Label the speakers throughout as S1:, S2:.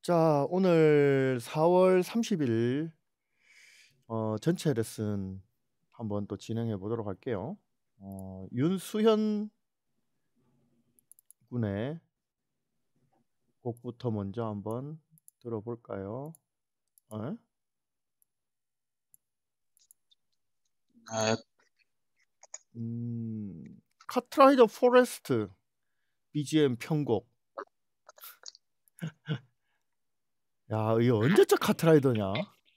S1: 자, 오늘 4월 30일 전체 레슨 한번 또 진행해 보도록 할게요. 윤수현 군의 곡부터 먼저 한번 들어볼까요? 어? 카트라이더 포레스트 BGM 편곡. 야, 이거 언제적 카트라이더냐?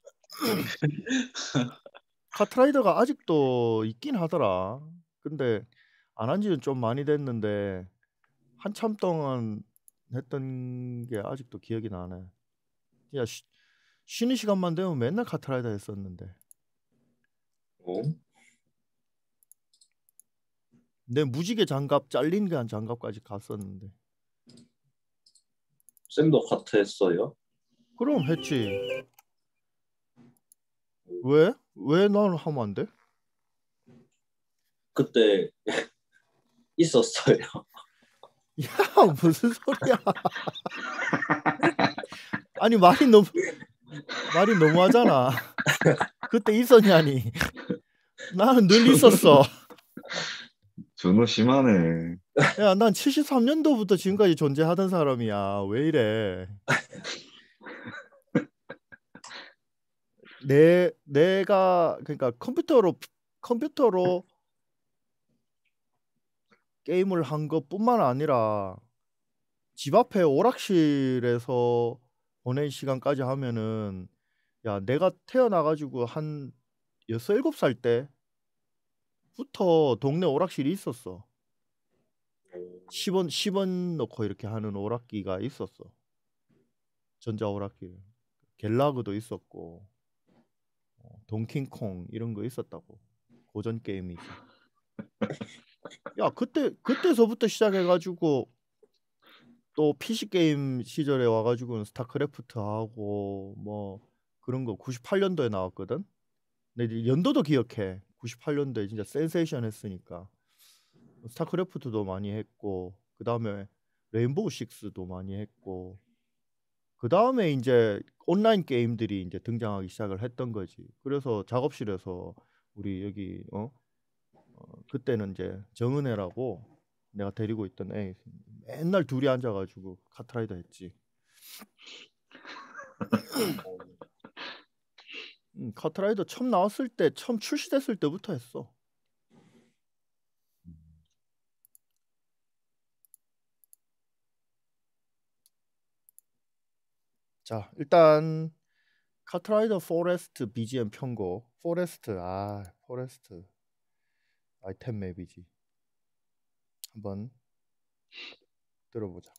S1: 카트라이더가 아직도 있긴 하더라. 근데 안 한 지는 좀 많이 됐는데 한참 동안 했던 게 아직도 기억이 나네. 야, 쉬는 시간만 되면 맨날 카트라이더 했었는데.
S2: 어?
S1: 내 무지개 장갑 잘린 게 한 장갑까지 갔었는데.
S2: 쌤도 카트 했어요?
S1: 그럼 했지. 왜? 왜 나는 하면 안 돼?
S2: 그때 있었어요.
S1: 야, 무슨 소리야? 아니 말이 너무하잖아. 그때 있었냐니. 나는 늘 있었어.
S3: 준호 심하네.
S1: 야, 난 73년도부터 지금까지 존재하던 사람이야. 왜 이래? 내가 그러니까 컴퓨터로 게임을 한 것뿐만 아니라 집 앞에 오락실에서 보낸 시간까지 하면은, 야, 내가 태어나가지고 한 6, 7살 때부터 동네 오락실이 있었어. 10원 넣고 이렇게 하는 오락기가 있었어. 전자 오락기. 갤라그도 있었고 동킹콩 이런 거 있었다고. 고전 게임이지. 야, 그때서부터 시작해가지고 또 PC 게임 시절에 와가지고는 스타크래프트 하고 뭐 그런 거 98년도에 나왔거든. 근데 이제 연도도 기억해. 98년도에 진짜 센세이션 했으니까 스타크래프트도 많이 했고, 그 다음에 레인보우 식스도 많이 했고, 그 다음에 이제 온라인 게임들이 이제 등장하기 시작을 했던 거지. 그래서 작업실에서 우리 여기 그때는 이제 정은혜라고 내가 데리고 있던 애 맨날 둘이 앉아가지고 카트라이더 했지. 카트라이더 처음 나왔을 때, 처음 출시됐을 때부터 했어. 자, 일단 카트라이더 포레스트 BGM 편곡. 포레스트 아이템 맵이지. 한번 들어보자.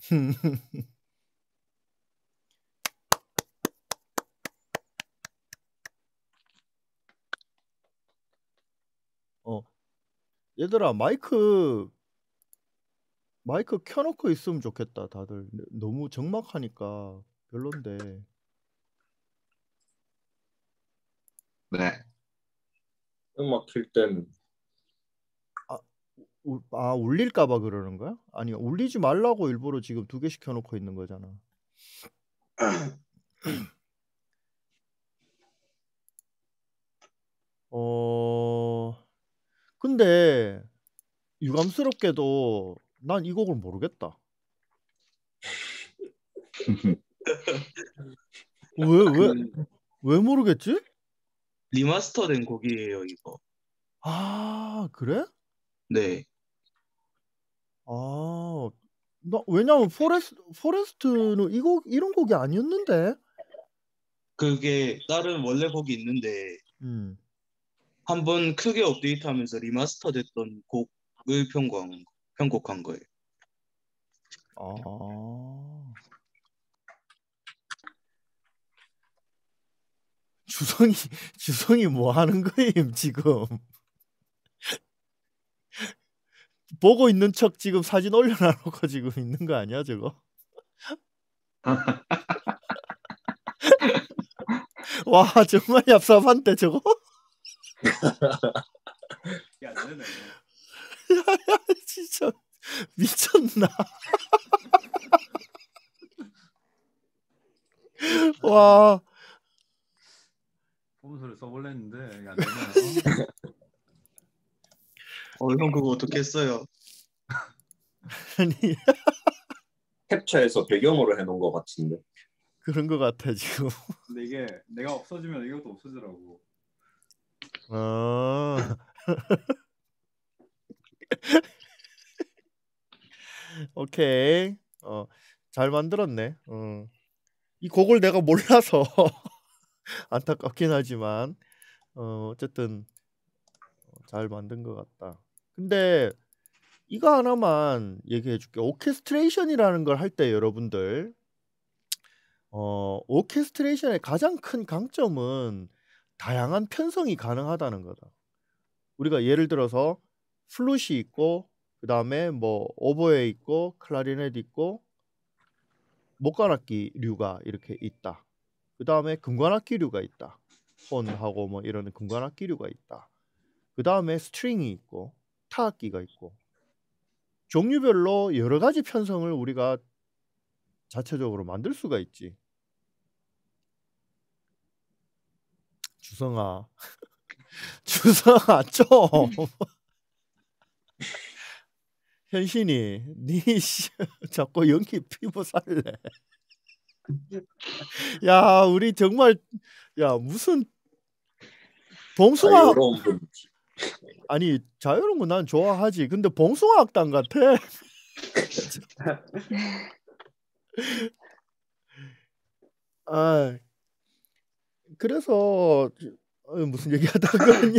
S1: 어, 얘들아 마이크 켜놓고 있으면 좋겠다. 다들 너무 적막하니까 별론데.
S3: 네.
S2: 음악 킬 땐
S1: 울릴까봐 그러는 거야? 아니 울리지 말라고 일부러 지금 2개씩 켜놓고 있는 거잖아. 근데 유감스럽게도 난 이 곡을 모르겠다.
S4: 그
S1: 왜 모르겠지?
S4: 리마스터된 곡이에요, 이거.
S1: 아, 그래?
S4: 네.
S1: 나 왜냐면 포레스트는 이런 곡이 아니었는데.
S4: 그게 다른 원래 곡이 있는데
S1: 음.
S4: 한번 크게 업데이트하면서 리마스터 됐던 곡을 편곡한 거예요.
S1: 주성이 뭐 하는 거임 지금? 보고 있는 척 지금 사진 올려놔놓고 지금 있는 거 아니야 저거? 와 정말 얍삽한데 저거?
S5: 야, 네네.
S1: 진짜 미쳤나? 와.
S5: 폼수를 써볼래 했는데 야, 네네.
S4: 형 그거 어떻게 했어요?
S1: 아니
S2: 캡처해서 배경으로 해놓은 것 같은데.
S1: 그런 거 같아 지금.
S5: 근데 이게 내가 없어지면 이것도 없어지더라고.
S1: 오케이. 잘 만들었네. 이 곡을 내가 몰라서 안타깝긴 하지만 어쨌든 잘 만든 것 같다. 근데 이거 하나만 얘기해 줄게. 오케스트레이션이라는 걸 할 때 여러분들 오케스트레이션의 가장 큰 강점은 다양한 편성이 가능하다는 거다. 우리가 예를 들어서 플룻이 있고 그다음에 뭐 오보에 있고 클라리넷 있고 목관악기류가 이렇게 있다. 그다음에 금관악기류가 있다. 혼하고 뭐 이런 금관악기류가 있다. 그다음에 스트링이 있고 타악기가 있고 종류별로 여러 가지 편성을 우리가 자체적으로 만들 수가 있지. 주성아 좀 현신이 니 자꾸 연기 피부 살래. 야 우리 정말 야 무슨 봉숭아
S2: 자유로운 분.
S1: 아니 자유로운 거 난 좋아하지. 근데 봉숭아 악당 같아. 그래서 무슨 얘기하다 그러냐.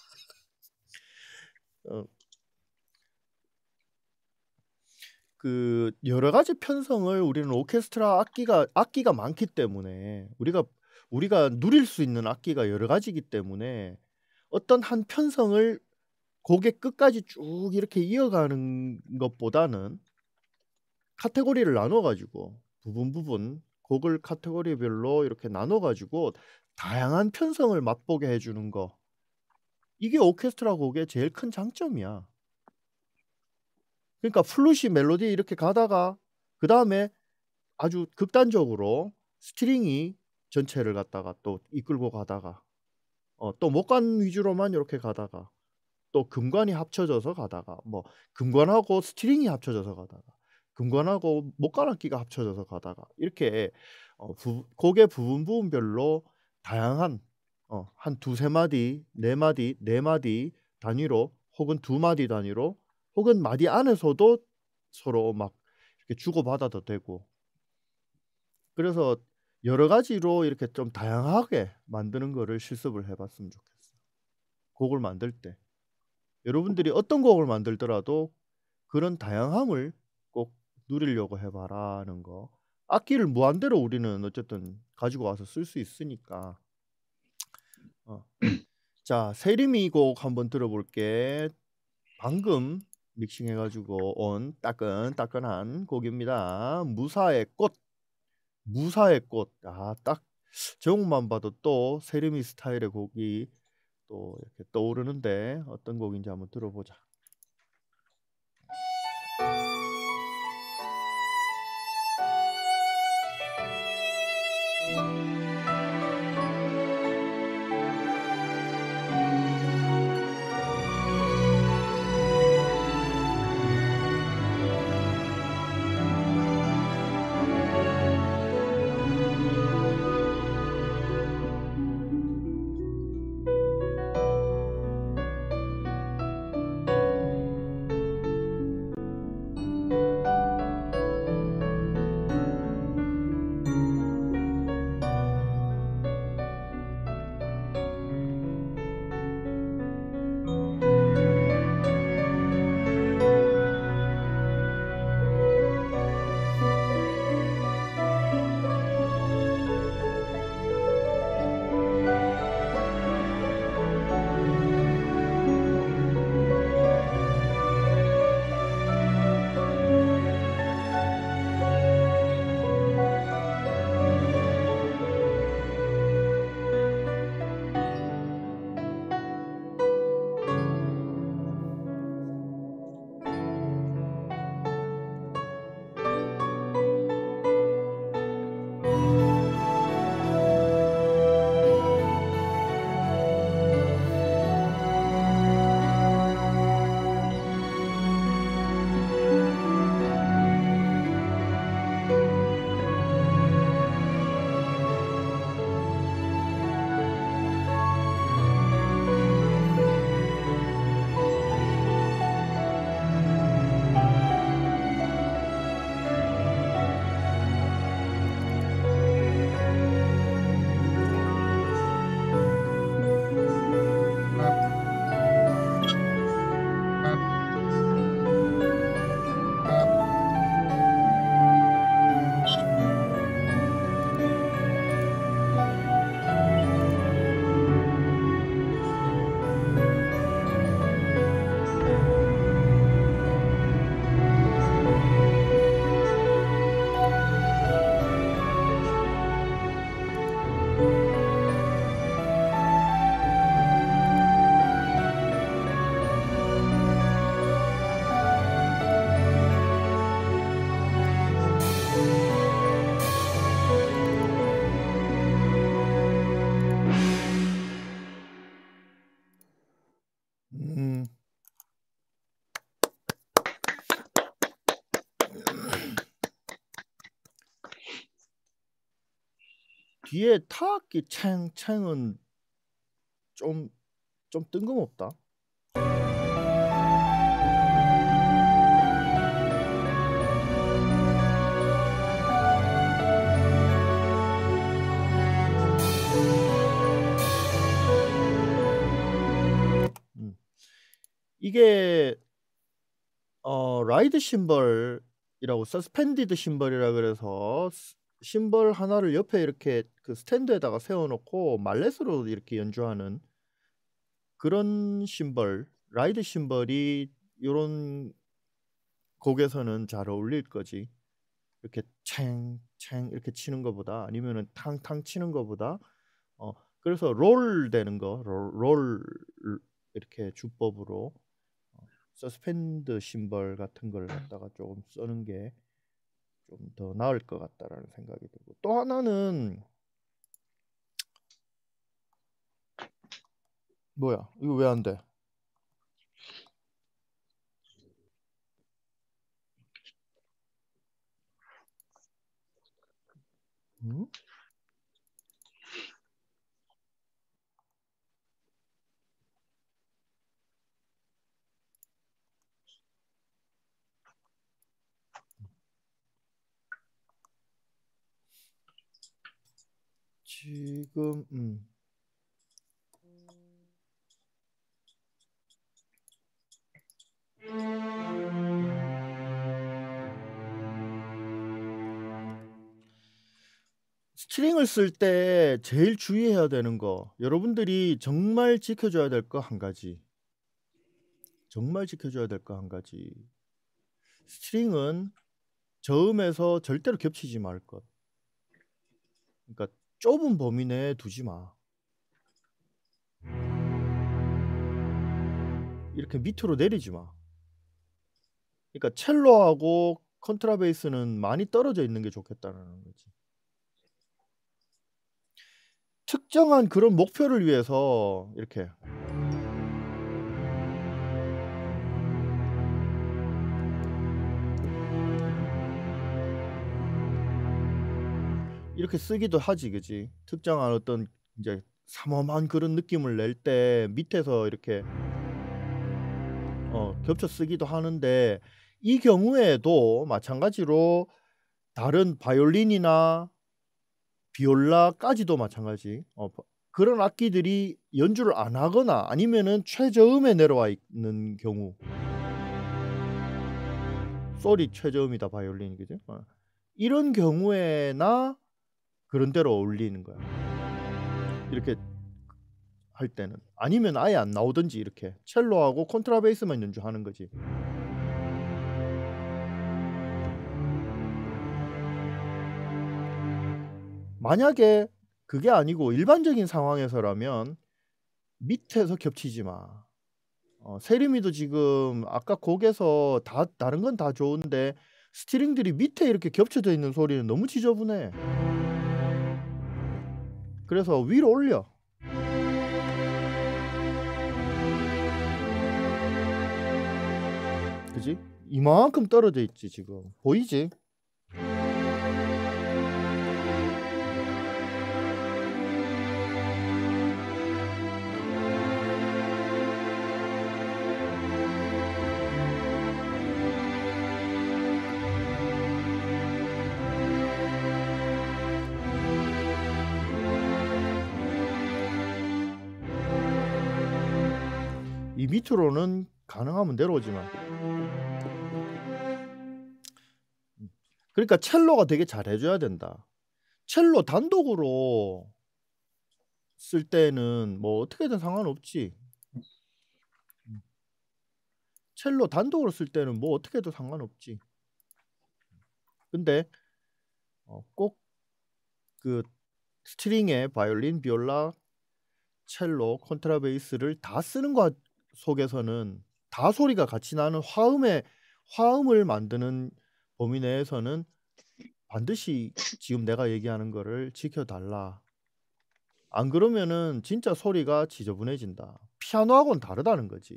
S1: 그 여러 가지 편성을 우리는 오케스트라 악기가 많기 때문에 우리가 누릴 수 있는 악기가 여러 가지이기 때문에 어떤 한 편성을 곡의 끝까지 쭉 이렇게 이어가는 것보다는 카테고리를 나눠 가지고 부분 곡을 카테고리별로 이렇게 나눠 가지고 다양한 편성을 맛보게 해주는 거, 이게 오케스트라 곡의 제일 큰 장점이야. 그러니까 플룻이 멜로디 이렇게 가다가 그 다음에 아주 극단적으로 스트링이 전체를 갖다가 또 이끌고 가다가 또 목관 위주로만 이렇게 가다가 또 금관이 합쳐져서 가다가 뭐 금관하고 스트링이 합쳐져서 가다가 금관하고 목관악기가 합쳐져서 가다가 이렇게 곡의 부분별로 다양한 한 2-3마디, 4마디, 4마디 단위로 혹은 2마디 단위로 혹은 마디 안에서도 서로 막 이렇게 주고받아도 되고, 그래서 여러 가지로 이렇게 좀 다양하게 만드는 거를 실습을 해봤으면 좋겠어요. 곡을 만들 때 여러분들이 어떤 곡을 만들더라도 그런 다양함을 꼭 누리려고 해봐라는 거. 악기를 무한대로 우리는 어쨌든 가지고 와서 쓸 수 있으니까. 자, 세림이 곡 한번 들어볼게. 방금 믹싱해가지고 온 따끈따끈한 곡입니다. 무사의 꽃. 무사의 꽃. 아, 딱 제목만 봐도 또 세림이 스타일의 곡이 또 이렇게 떠오르는데 어떤 곡인지 한번 들어보자. 뒤에 타악기 챙챙은 좀 뜬금없다. 이게 라이드 심벌이라고 서스펜디드 심벌이라 그래서 심벌 하나를 옆에 이렇게 그 스탠드에다가 세워놓고 말렛으로 이렇게 연주하는 그런 심벌, 라이드 심벌이 이런 곡에서는 잘 어울릴 거지. 이렇게 챙챙 이렇게 치는 것보다 아니면은 탕탕 치는 것보다 그래서 롤 되는 거, 롤 이렇게 주법으로 서스펜드 심벌 같은 걸 갖다가 조금 쓰는 게 좀 더 나을 것 같다라는 생각이 들고, 또 하나는 뭐야? 이거 왜 안 돼? 응? 지금 스트링을 쓸 때 제일 주의해야 되는 거, 여러분들이 정말 지켜줘야 될 거 한 가지. 정말 지켜줘야 될 거 한 가지. 스트링은 저음에서 절대로 겹치지 말 것. 그러니까 좁은 범위 내에 두지 마. 이렇게 밑으로 내리지 마. 그러니까 첼로하고 컨트라베이스는 많이 떨어져 있는 게 좋겠다는 거지. 특정한 그런 목표를 위해서 이렇게 쓰기도 하지, 그지? 특정한 어떤 이제 삼엄한 그런 느낌을 낼 때 밑에서 이렇게 겹쳐 쓰기도 하는데, 이 경우에도 마찬가지로 다른 바이올린이나 비올라까지도 마찬가지. 그런 악기들이 연주를 안 하거나 아니면은 최저음에 내려와 있는 경우, 소리 최저음이다 바이올린이, 그죠? 이런 경우에나 그런 대로 어울리는 거야. 이렇게 할 때는. 아니면 아예 안 나오든지 이렇게 첼로하고 콘트라베이스만 연주하는 거지. 만약에 그게 아니고 일반적인 상황에서라면 밑에서 겹치지 마. 세림이도 지금 아까 곡에서 다 다른 건 다 좋은데 스트링들이 밑에 이렇게 겹쳐져 있는 소리는 너무 지저분해. 그래서 위로 올려. 그지? 이만큼 떨어져 있지 지금. 보이지? 이 밑으로는 가능하면 내려오지 마. 그러니까 첼로가 되게 잘해줘야 된다. 첼로 단독으로 쓸 때는 뭐 어떻게든 상관없지. 첼로 단독으로 쓸 때는 뭐 어떻게 해도 상관없지. 근데 꼭 그 스트링에 바이올린, 비올라, 첼로, 콘트라베이스를 다 쓰는 것 속에서는 다 소리가 같이 나는 화음을 만드는 범위 내에서는 반드시 지금 내가 얘기하는 거를 지켜달라. 안 그러면은 진짜 소리가 지저분해진다. 피아노하고는 다르다는 거지.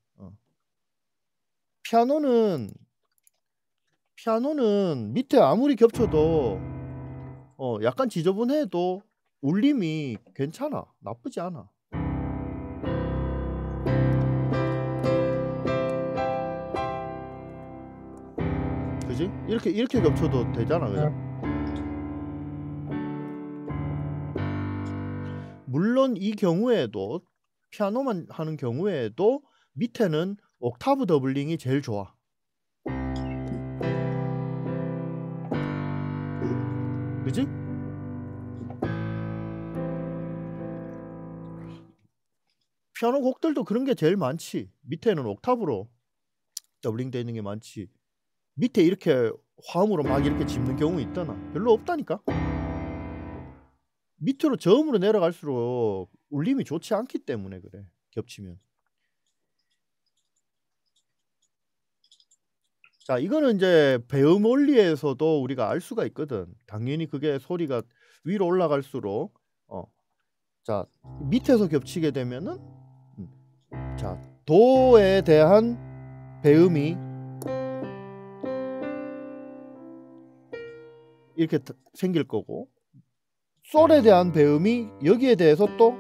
S1: 피아노는 밑에 아무리 겹쳐도 약간 지저분해도 울림이 괜찮아. 나쁘지 않아. 그지? 이렇게 겹쳐도 되잖아, 그죠? 물론 이 경우에도 피아노만 하는 경우에도 밑에는 옥타브 더블링이 제일 좋아. 그지? 피아노 곡들도 그런 게 제일 많지. 밑에는 옥타브로 더블링 되어 있는 게 많지. 밑에 이렇게 화음으로 막 이렇게 짚는 경우 있다나? 별로 없다니까. 밑으로 저음으로 내려갈수록 울림이 좋지 않기 때문에 그래. 겹치면. 자, 이거는 이제 배음 원리에서도 우리가 알 수가 있거든. 당연히 그게 소리가 위로 올라갈수록 자, 밑에서 겹치게 되면은 자, 도에 대한 배음이 이렇게 생길 거고, 솔에 대한 배음이 여기에 대해서 또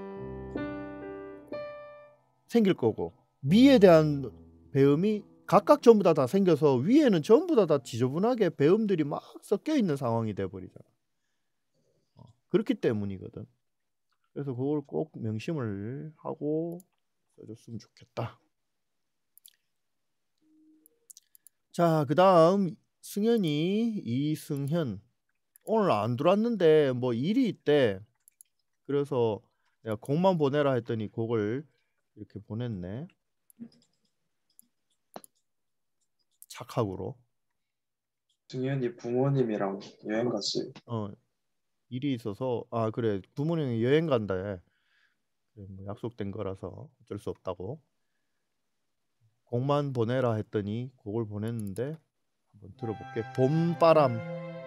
S1: 생길 거고, 미에 대한 배음이 각각 전부 다 생겨서 위에는 전부 다 지저분하게 배음들이 막 섞여 있는 상황이 돼 버리잖아. 그렇기 때문이거든. 그래서 그걸 꼭 명심을 하고 써줬으면 좋겠다. 자, 그 다음 승현이 이승현. 오늘 안 들어왔는데 뭐 일이 있대. 그래서 내가 곡만 보내라 했더니 곡을 이렇게 보냈네. 착하구로.
S6: 승현이 부모님이랑 여행 갔어요.
S1: 일이 있어서 그래 부모님이 여행 간다. 그래, 뭐 약속된 거라서 어쩔 수 없다고. 곡만 보내라 했더니 곡을 보냈는데 한번 들어볼게. 봄바람.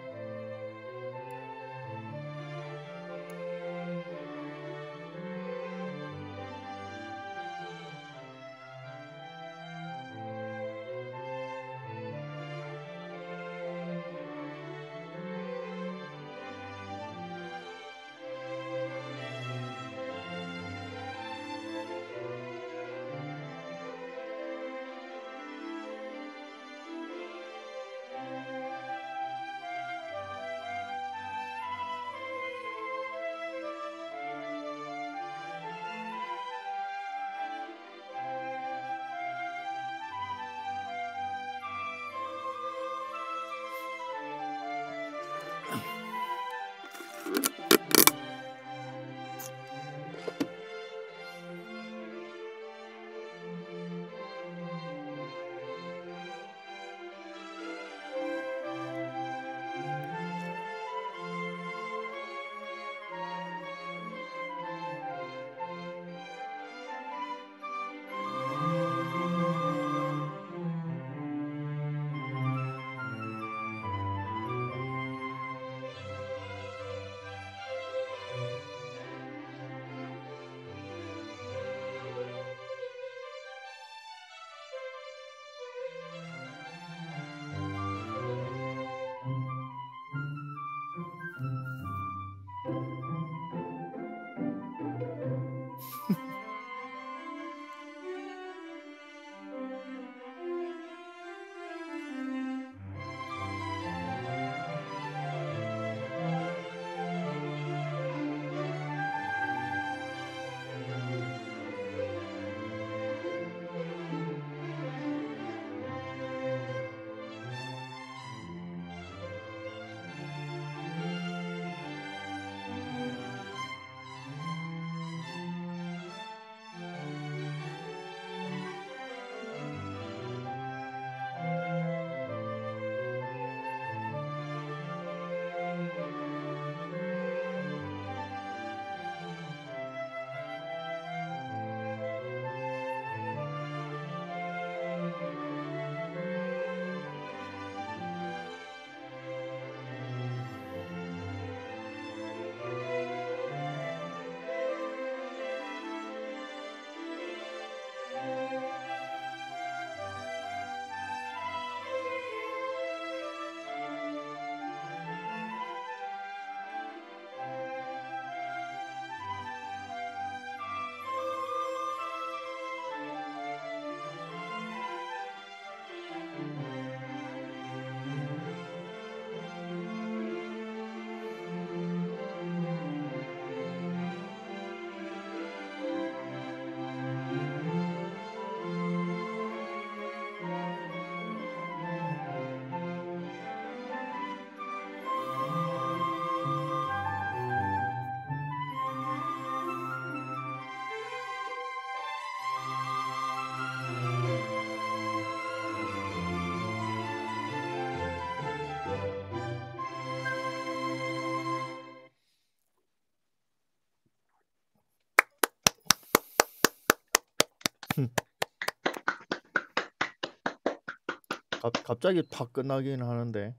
S1: 갑자기 팍 끝나긴 하는데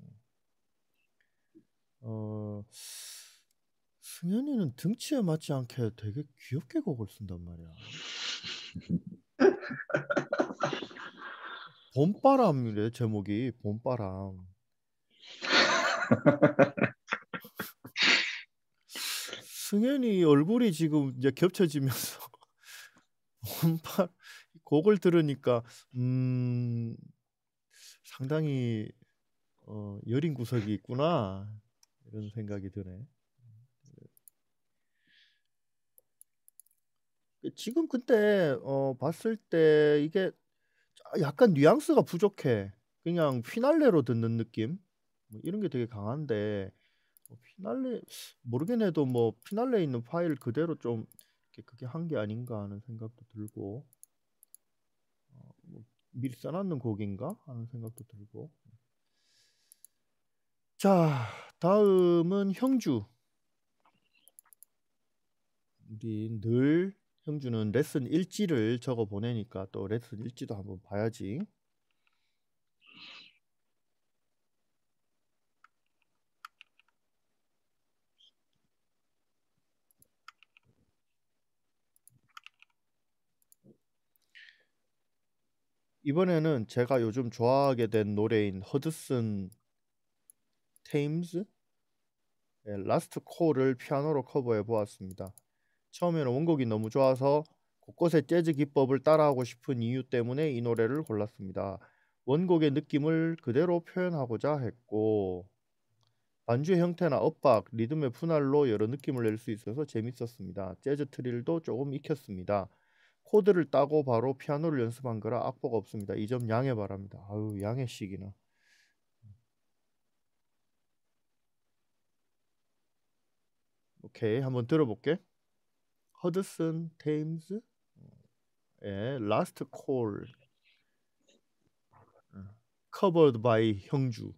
S1: 승현이는 등치에 맞지 않게 되게 귀엽게 곡을 쓴단 말이야. 봄바람이래 제목이. 봄바람. 승현이 얼굴이 지금 이제 겹쳐지면서 곡을 들으니까 상당히 여린 구석이 있구나 이런 생각이 드네. 지금 근데 봤을 때 이게 약간 뉘앙스가 부족해. 그냥 피날레로 듣는 느낌 뭐 이런 게 되게 강한데 피날레 모르긴 해도 뭐 피날레에 있는 파일 그대로 좀 이렇게 그게 한 게 아닌가 하는 생각도 들고 뭐 미리 써놨는 곡인가 하는 생각도 들고. 자, 다음은 형주. 우리 늘 형주는 레슨 일지를 적어 보내니까 또 레슨 일지도 한번 봐야지. 이번에는 제가 요즘 좋아하게 된 노래인 허드슨 테임즈 라스트 콜을 피아노로 커버해 보았습니다. 처음에는 원곡이 너무 좋아서 곳곳에 재즈 기법을 따라하고 싶은 이유 때문에 이 노래를 골랐습니다. 원곡의 느낌을 그대로 표현하고자 했고 반주의 형태나 엇박, 리듬의 분할로 여러 느낌을 낼 수 있어서 재밌었습니다. 재즈 트릴도 조금 익혔습니다. 코드를 따고 바로 피아노를 연습한 거라 악보가 없습니다. 이 점 양해 바랍니다. 아유, 양해씩이나. 오케이, 한번 들어볼게. 허드슨 테임즈의 라스트 콜 covered by 형주.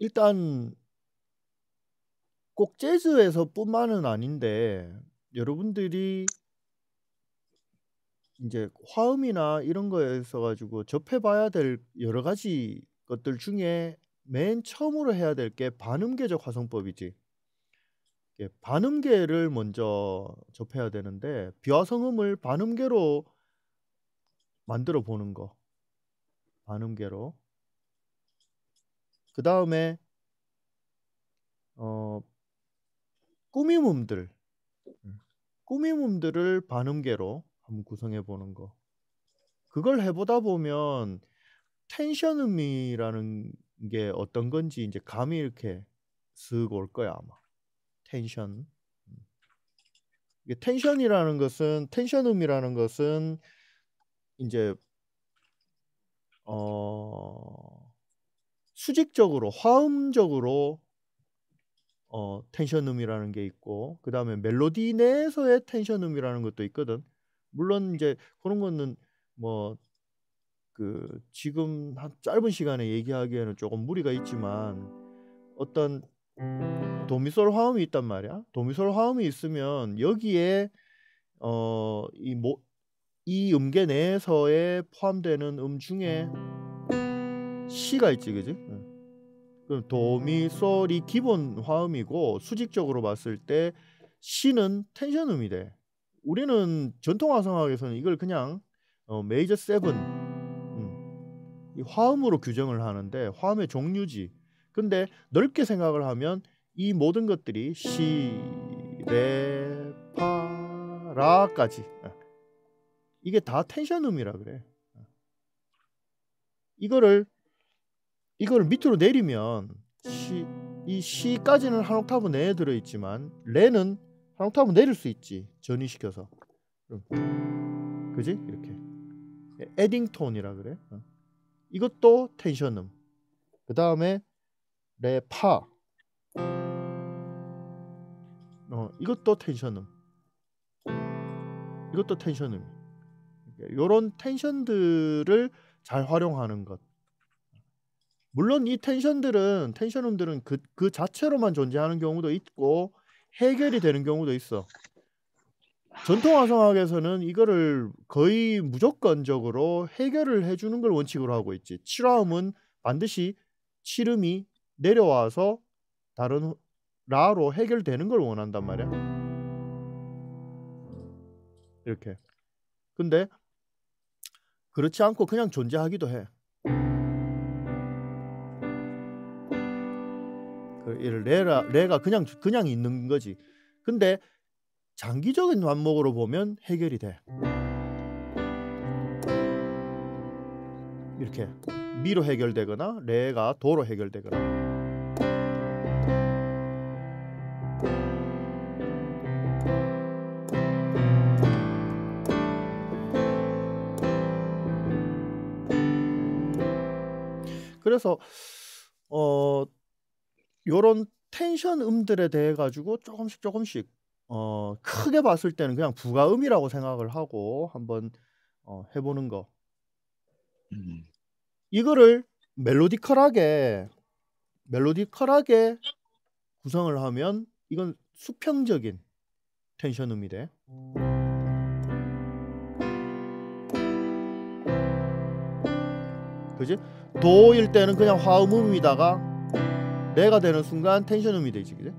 S1: 일단 꼭 재즈에서뿐만은 아닌데 여러분들이 이제 화음이나 이런 거에 있어 가지고 접해봐야 될 여러 가지 것들 중에 맨 처음으로 해야 될 게 반음계적 화성법이지. 반음계를 먼저 접해야 되는데 비화성음을 반음계로 만들어 보는 거. 반음계로. 그 다음에 꾸밈음들. 꾸밈음들을 반음계로 한번 구성해 보는 거. 그걸 해보다 보면 텐션음이라는 게 어떤 건지 이제 감이 이렇게 쓱 올 거야 아마. 텐션. 이게 텐션음이라는 것은 이제 수직적으로 화음적으로 텐션음이라는 게 있고 그 다음에 멜로디 내에서의 텐션음이라는 것도 있거든. 물론 이제 그런 거는 뭐 그 지금 한 짧은 시간에 얘기하기에는 조금 무리가 있지만 어떤 도미솔 화음이 있단 말이야. 도미솔 화음이 있으면 여기에 이 음계 내에서에 포함되는 음 중에 C가 있지, 그지? 그럼 도미솔이 기본 화음이고 수직적으로 봤을 때 C는 텐션음이 돼. 우리는 전통 화성학에서는 이걸 그냥 메이저 7 이 화음으로 규정을 하는데 화음의 종류지. 근데 넓게 생각을 하면 이 모든 것들이 시, 레, 파, 라까지 이게 다 텐션음이라 그래. 이거를 밑으로 내리면 이 C까지는 한 옥타브 내에 들어있지만 레는 한 옥타브 내릴 수 있지. 전이시켜서. 그지? 이렇게 에딩톤이라 그래. 이것도 텐션음. 그 다음에 레, 파. 이것도 텐션음. 이것도 텐션음. 요런 텐션들을 잘 활용하는 것. 물론 이 텐션음들은 그 자체로만 존재하는 경우도 있고 해결이 되는 경우도 있어. 전통 화성학에서는 이거를 거의 무조건적으로 해결을 해주는 걸 원칙으로 하고 있지. 7화음은 반드시 7음이 내려와서 다른 라로 해결되는 걸 원한단 말이야. 이렇게. 근데 그렇지 않고 그냥 존재하기도 해. 레가 그냥 있는 거지. 근데 장기적인 완목으로 보면 해결이 돼. 이렇게 미로 해결되거나 레가 도로 해결되거나. 그래서 요런 텐션 음들에 대해 가지고 조금씩 크게 봤을 때는 그냥 부가음이라고 생각을 하고 한번 해보는 거. 이거를 멜로디컬하게 구성을 하면 이건 수평적인 텐션음이 돼. 그지? 도일 때는 그냥 화음음이다가 레가 되는 순간 텐션음이 되지, 그지?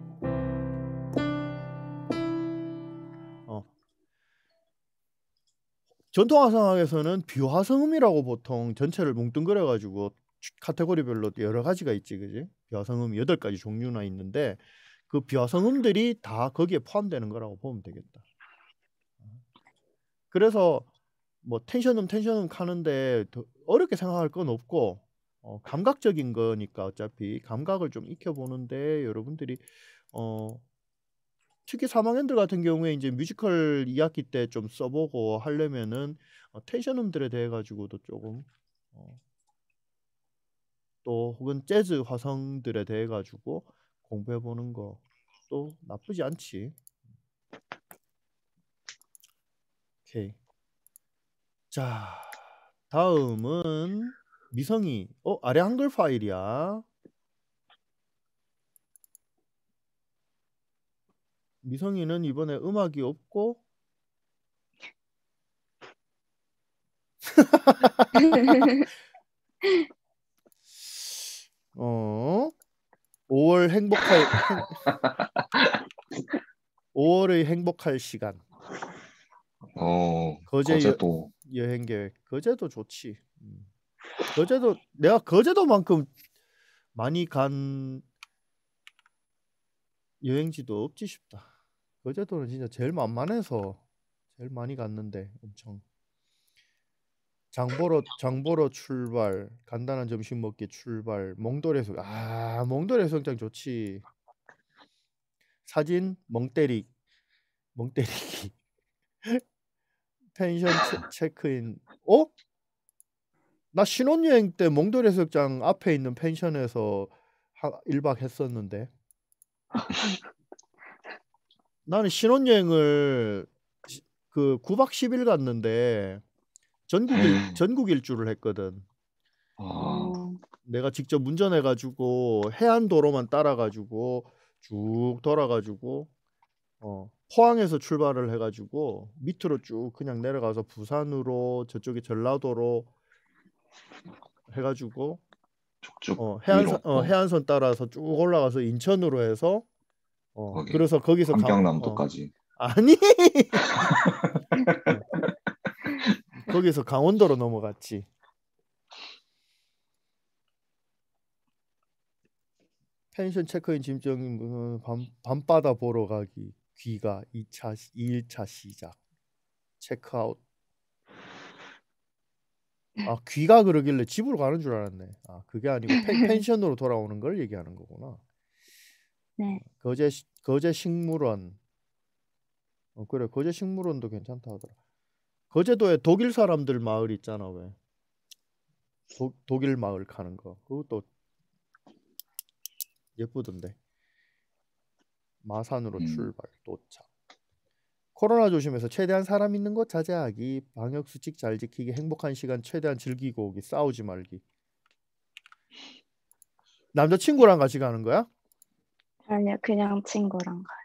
S1: 전통 화성학에서는 비화성음이라고 보통 전체를 뭉뚱그려 가지고 카테고리별로 여러 가지가 있지, 그지? 비화성음이 8가지 종류나 있는데 그 비화성음들이 다 거기에 포함되는 거라고 보면 되겠다. 그래서 뭐 텐션음 하는데 더 어렵게 생각할 건 없고 감각적인 거니까 어차피 감각을 좀 익혀보는데 여러분들이 특히 3학년들 같은 경우에 이제 뮤지컬 2학기 때 좀 써보고 하려면은 텐션음들에 대해 가지고도 조금 또 혹은 재즈 화성들에 대해 가지고 공부해 보는 것도 나쁘지 않지. 오케이. 자, 다음은 미성이 아래 한글 파일이야. 미성이는 이번에 음악이 없고 5월 5월의 행복할 시간. 거제
S3: 거제도.
S1: 여행 계획. 거제도 좋지. 거제도 내가 거제도만큼 많이 간 여행지도 없지 싶다. 거제도는 진짜 제일 만만해서 제일 많이 갔는데 엄청. 장보러 출발, 간단한 점심 먹기 출발, 몽돌 해수욕. 몽돌 해수욕장 좋지. 사진 멍때리기. 펜션 체크인. 나 신혼여행 때 몽돌 해수욕장 앞에 있는 펜션에서 1박 했었는데. 나는 신혼여행을 그 9박 10일 갔는데 전국 일주를 했거든. 내가 직접 운전해가지고 해안도로만 따라가지고 쭉 돌아가지고 포항에서 출발을 해가지고 밑으로 쭉 그냥 내려가서 부산으로 저쪽에 전라도로 해가지고
S3: 쭉쭉
S1: 해안선 따라서 쭉 올라가서 인천으로 해서 그래서 거기서
S3: 함경남도까지.
S1: 아니 거기서 강원도로 넘어갔지. 펜션 체크인 짐정인 밤바다 보러 가기. 귀가 2일차 시작. 체크아웃. 귀가 그러길래 집으로 가는 줄 알았네. 그게 아니고 펜션으로 돌아오는 걸 얘기하는 거구나.
S7: 네.
S1: 거제 식물원. 그래, 거제 식물원도 괜찮다 하더라. 거제도에 독일 사람들 마을 있잖아. 왜 독일 마을 가는 거 그것도 예쁘던데. 마산으로 출발 도착. 코로나 조심해서 최대한 사람 있는 곳 자제하기. 방역 수칙 잘 지키기. 행복한 시간 최대한 즐기고 오기. 싸우지 말기. 남자친구랑 같이 가는 거야?
S7: 아니요, 그냥 친구랑 가요.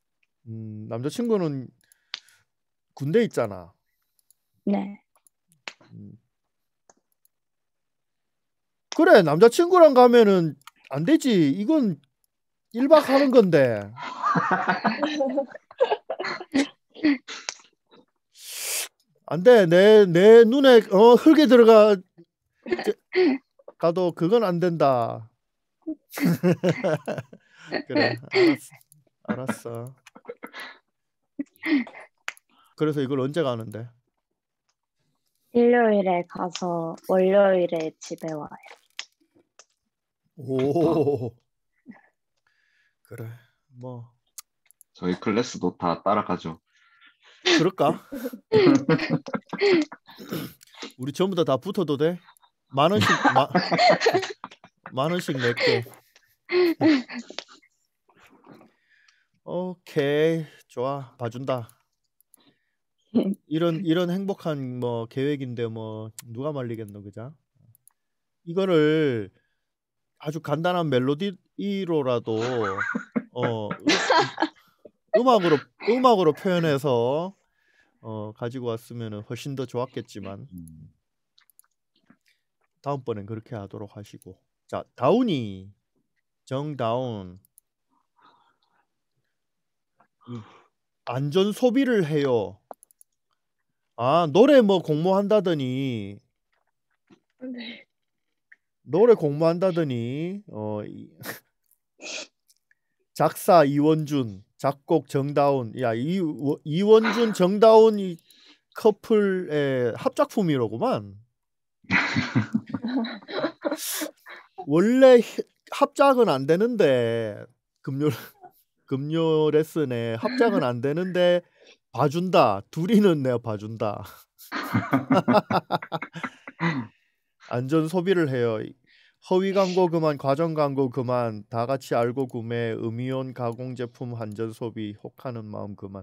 S1: 남자친구는 군대 있잖아.
S7: 네.
S1: 그래, 남자친구랑 가면은 안 되지. 이건 1박 하는 건데. 안 돼. 내 눈에 흙이 들어가 가도 그건 안 된다. 그래, 알았어. 그래서 이걸 언제 가는데?
S7: 일요일에 가서 월요일에 집에 와요.
S1: 오, 그래. 뭐
S3: 저희 클래스도 다 따라가죠.
S1: 그럴까? 우리 전부 다 붙어도 돼? 만 원씩 낼게. 오케이, 좋아. 봐준다. 이런 행복한 뭐 계획인데 뭐 누가 말리겠노, 그죠? 이거를 아주 간단한 멜로디로라도 음악으로 표현해서 가지고 왔으면 훨씬 더 좋았겠지만 다음번엔 그렇게 하도록 하시고. 자, 다운이 정다운. 안전 소비를 해요. 노래 뭐 공모한다더니.
S7: 네.
S1: 노래 공모한다더니 작사 이원준, 작곡 정다운. 야, 이원준 정다운 이 커플의 합작품이로구만. 원래 합작은 안 되는데 금요 레슨에 합작은 안 되는데 봐준다. 둘이는 내가 봐준다. 안전 소비를 해요. 허위 광고 그만, 과정 광고 그만, 다 같이 알고 구매, 음이온 가공 제품 안전 소비, 혹하는 마음 그만.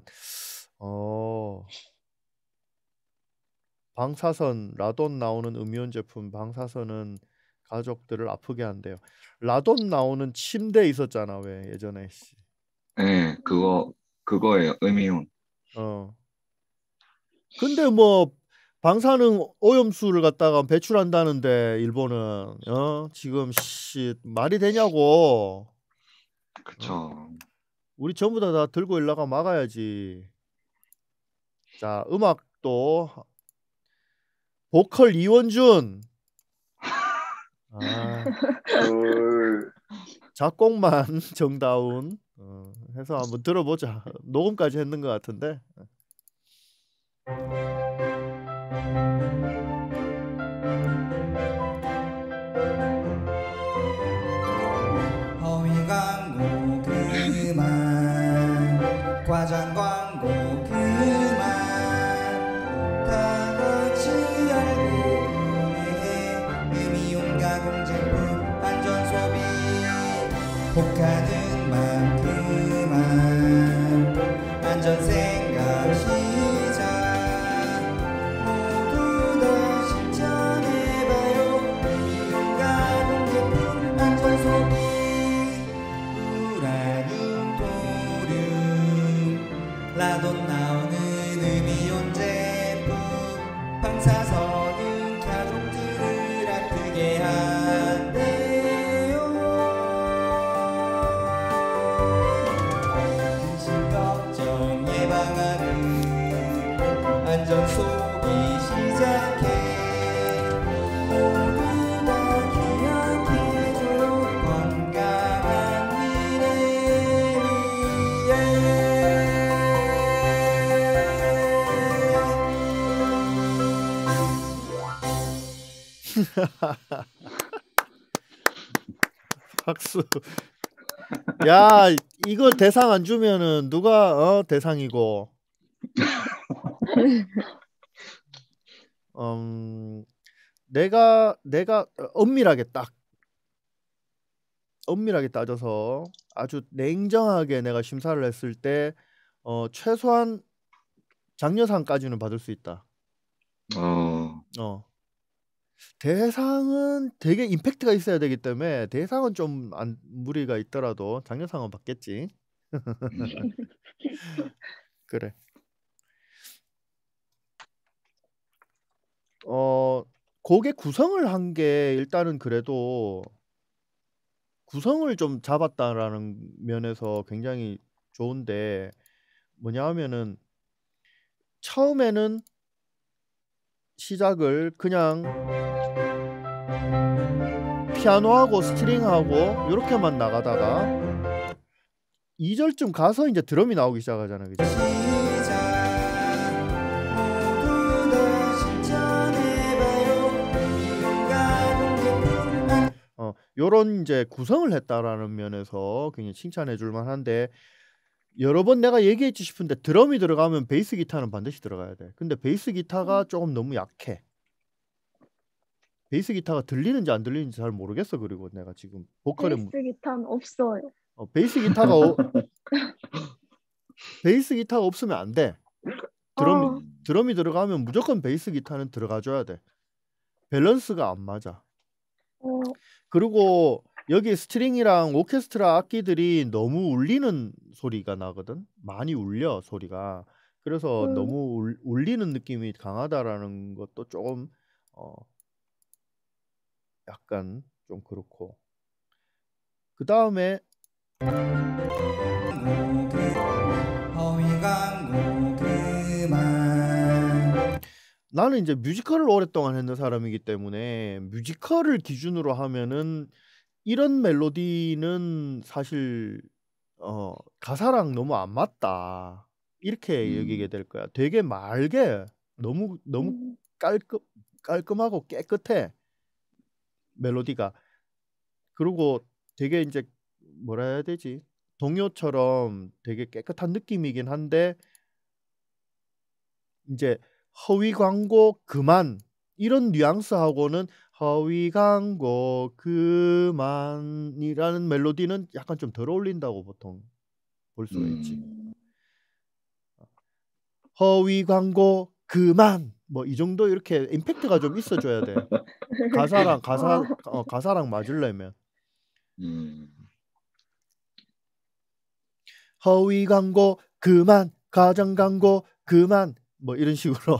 S1: 방사선, 라돈 나오는 음이온 제품. 방사선은 가족들을 아프게 한대요. 라돈 나오는 침대 있었잖아, 왜 예전에.
S3: 네, 그거 그거예요. 음이온.
S1: 근데 뭐 방사능 오염수를 갖다가 배출한다는데 일본은 지금 말이 되냐고.
S3: 그쵸.
S1: 우리 전부 다 들고 일나가 막아야지. 자, 음악도 보컬 이원준. 작곡만 정다운 해서 한번 들어보자. 녹음까지 했는 것 같은데.
S8: 허위 광고 그만, 과장 광고 그만, 다 같이 알고 구매해. 음이온 가공제품 안전소비, 혹하는 맘 그만, 안전생각 시작. 모두 다 실천해봐요. 음이온 가공제품 안전소비. 우라늄, 토륨, 라돈 나오는 음이온 제품, 방사선은 가족들을 아프게 한대요. 근심 걱정 예방하는 안전소비 시작해. 모두 다 기억해줘요. 건강한 미래
S1: 박수. 야, 이거 대상 안 주면은 누가 대상이고. 내가 엄밀하게 따져서 아주 냉정하게 내가 심사를 했을 때 최소한 장려상까지는 받을 수 있다. 대상은 되게 임팩트가 있어야 되기 때문에 대상은 좀 무리가 있더라도 장려상은 받겠지. 그래. 곡의 구성을 한 게 일단은 그래도 구성을 좀 잡았다라는 면에서 굉장히 좋은데, 뭐냐 하면은 처음에는 시작을 그냥 피아노하고 스트링하고 이렇게만 나가다가 2절쯤 가서 이제 드럼이 나오기 시작하잖아, 그죠? 요런 이제 구성을 했다라는 면에서 굉장히 칭찬해 줄 만한데, 여러 번 내가 얘기했지 싶은데 드럼이 들어가면 베이스 기타는 반드시 들어가야 돼. 근데 베이스 기타가 조금 너무 약해. 베이스 기타가 들리는지 안 들리는지 잘 모르겠어. 그리고 내가 지금 보컬에
S7: 베이스 기타는 없어요.
S1: 베이스 기타가 없으면 안 돼. 드럼이 들어가면 무조건 베이스 기타는 들어가줘야 돼. 밸런스가 안 맞아. 그리고 여기 스트링이랑 오케스트라 악기들이 너무 울리는 소리가 나거든. 많이 울려 소리가. 그래서 너무 울리는 느낌이 강하다라는 것도 조금 약간 좀 그렇고. 그 다음에 나는 이제 뮤지컬을 오랫동안 했는 사람이기 때문에 뮤지컬을 기준으로 하면은 이런 멜로디는 사실 가사랑 너무 안 맞다 이렇게 여기게 될 거야. 되게 맑게 너무 깔끔하고 깨끗해 멜로디가. 그리고 되게 이제 뭐라 해야 되지? 동요처럼 되게 깨끗한 느낌이긴 한데, 이제 허위 광고 그만 이런 뉘앙스하고는 허위 광고 그만이라는 멜로디는 약간 좀 덜 어울린다고 보통 볼 수가 있지. 허위 광고 그만 뭐 이 정도 이렇게 임팩트가 좀 있어줘야 돼. 가사랑 맞으려면. 허위 광고 그만 가정 광고 그만 뭐 이런 식으로.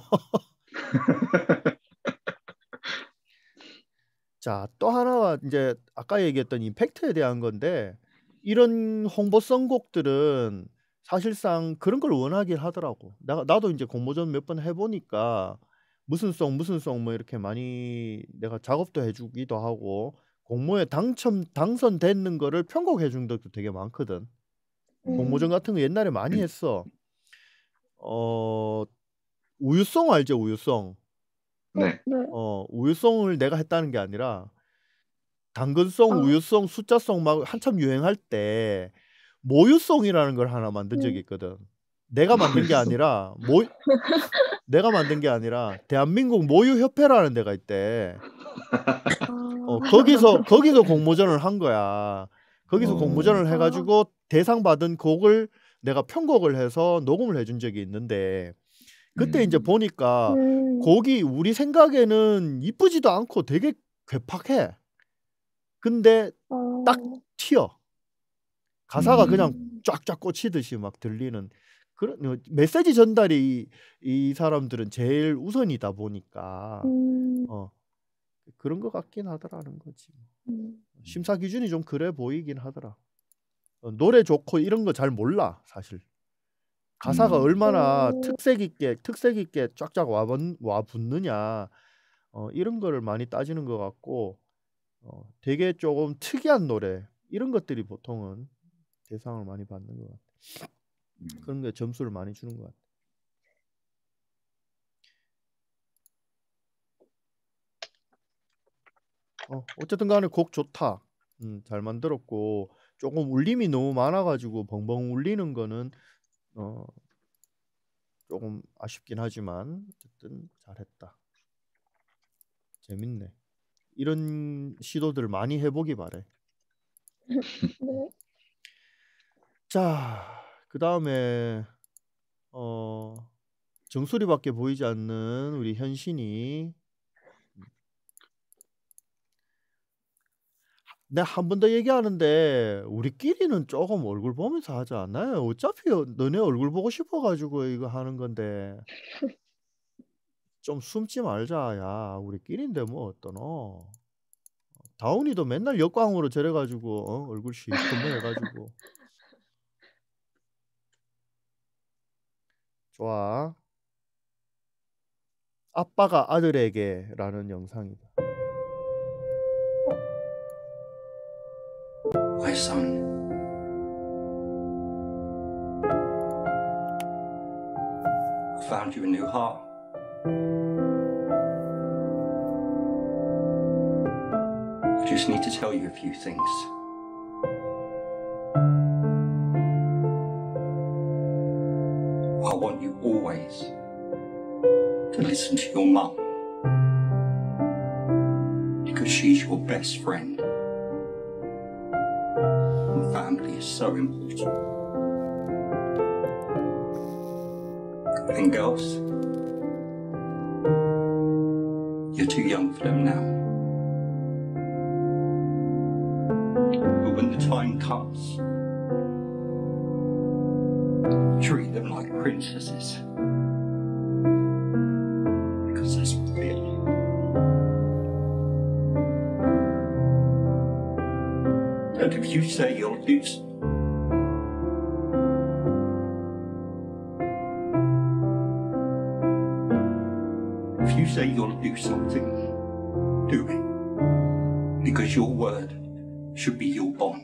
S1: 자, 또 하나가 이제 아까 얘기했던 임팩트에 대한 건데 이런 홍보성 곡들은 사실상 그런 걸 원하긴 하더라고. 나도 이제 공모전 몇 번 해보니까 무슨 송 뭐 이렇게 많이 내가 작업도 해주기도 하고 공모에 당선되는 거를 편곡해 준 적도 되게 많거든. 공모전 같은 거 옛날에 많이 했어. 우유송 알죠? 우유송.
S3: 네.
S7: 네.
S1: 우유송을 내가 했다는 게 아니라 당근송, 우유송, 숫자송 막 한참 유행할 때 모유송이라는 걸 하나 만든 적이 있거든. 내가 만든 게 아니라 내가 만든 게 아니라 대한민국 모유협회라는 데가 있대. 거기서 공모전을 한 거야. 거기서 공모전을 해가지고 대상 받은 곡을 내가 편곡을 해서 녹음을 해준 적이 있는데 그때 이제 보니까 곡이 우리 생각에는 이쁘지도 않고 되게 괴팍해. 근데 딱 튀어. 가사가 그냥 쫙쫙 꽂히듯이 막 들리는 그런 메시지 전달이 이 사람들은 제일 우선이다 보니까 그런 것 같긴 하더라는 거지. 심사 기준이 좀 그래 보이긴 하더라. 노래 좋고 이런 거 잘 몰라 사실. 가사가 얼마나 특색 있게 쫙쫙 와 붙느냐 이런 거를 많이 따지는 것 같고 되게 조금 특이한 노래 이런 것들이 보통은 대상을 많이 받는 것 같아. 그런 게 점수를 많이 주는 것 같아. 어쨌든 간에 곡 좋다. 잘 만들었고 조금 울림이 너무 많아가지고 벙벙 울리는 거는 조금 아쉽긴 하지만 어쨌든 잘했다. 재밌네. 이런 시도들 많이 해보기 바래.
S7: 네.
S1: 자, 그 다음에 정수리밖에 보이지 않는 우리 현신이 내가 한 번 더 얘기하는데 우리끼리는 조금 얼굴 보면서 하지 않나요? 어차피 너네 얼굴 보고 싶어가지고 이거 하는 건데 좀 숨지 말자. 야, 우리끼리인데 뭐 어떠노? 다운이도 맨날 역광으로 저래가지고 얼굴 시커매가지고 좋아. 아빠가 아들에게라는 영상이다.
S9: My son, I found you a new heart. I just need to tell you a few things. I want you always to listen to your mum, because she's your best friend. And family is so important. And girls, you're too young for them now. But when the time comes, treat them like princesses. Because that's what they are. And if you say you'll do something, do it. Because your word should be your bond.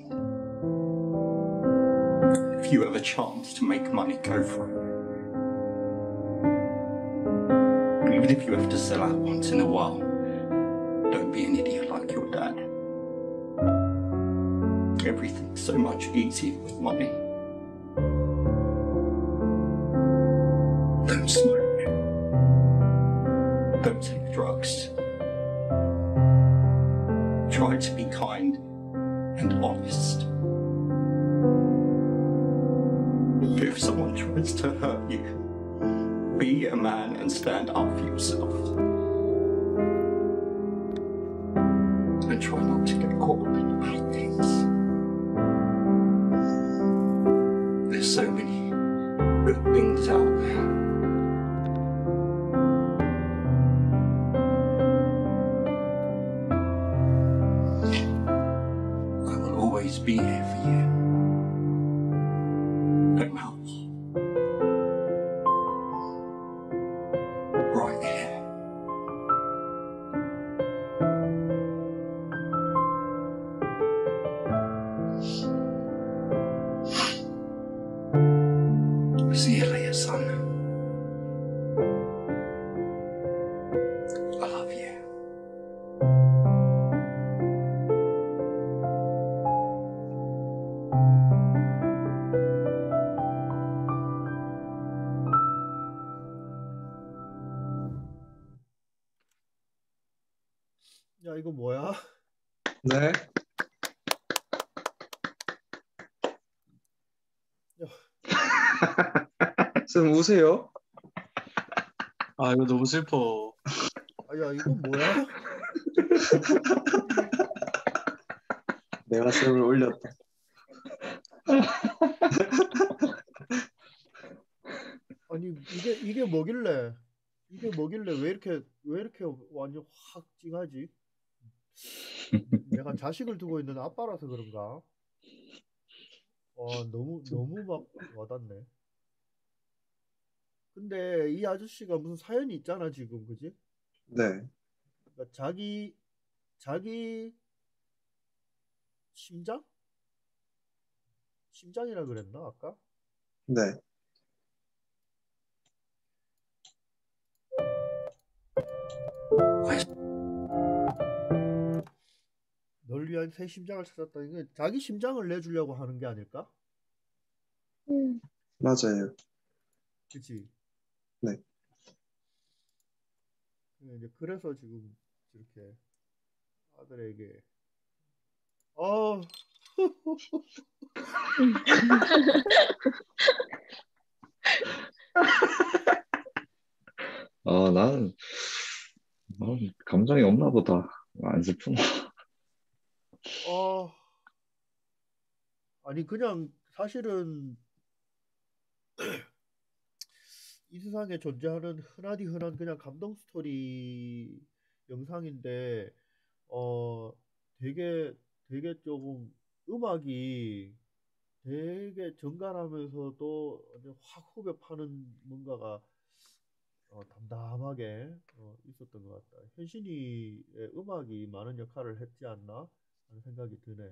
S9: If you have a chance to make money, go for it. Even if you have to sell out once in a while, don't be an idiot like your dad. Everything's so much easier with money. Don't smoke. Don't take drugs. Try to be kind and honest. If someone tries to hurt you, be a man and stand up for yourself. And try not to get caught up in bad things. There's so many rip things out. I will always be here for you. At Mouse. Right here. See you later, son. I love you.
S1: 야 이거 뭐야?
S6: 네. 쌤 우세요?
S4: 아 이거 너무 슬퍼.
S1: 야 이거 뭐야?
S6: 내가 쌤을 올렸다.
S1: 아니 이게 뭐길래? 이게 뭐길래 왜 이렇게 완전 확 찡하지? 내가 자식을 두고 있는 아빠라서 그런가? 너무 막 와닿네. 근데 이 아저씨가 무슨 사연이 있잖아 지금, 그지?
S6: 네.
S1: 그러니까 자기 심장이라 그랬나 아까?
S6: 네.
S1: 널 위한 새 심장을 찾았다는 게 자기 심장을 내주려고 하는 게 아닐까?
S6: 맞아요.
S1: 그치?
S6: 네.
S1: 이제 그래서 지금 이렇게 아들에게
S3: 나는 감정이 없나 보다. 안 슬프나?
S1: 아니 그냥 사실은 이 세상에 존재하는 흔한 그냥 감동 스토리 영상인데 되게 조금 음악이 되게 정갈하면서도 확 후벼 파는 뭔가가 담담하게 있었던 것 같다. 현신이의 음악이 많은 역할을 했지 않나 하는 생각이 드네.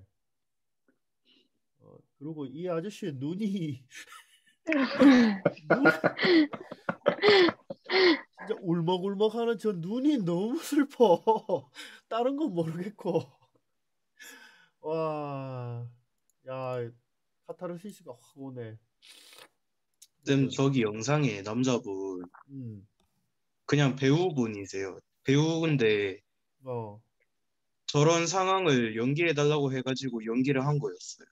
S1: 그리고 이 아저씨의 눈이 진짜 울먹울먹하는 저 눈이 너무 슬퍼. 다른 건 모르겠고. 와, 야, 카타르시스가 확 오네.
S4: 쌤 저기 영상에 남자분
S1: 음,
S4: 그냥 배우분이세요. 배우인데 저런 상황을 연기해달라고 해가지고 연기를 한 거였어요.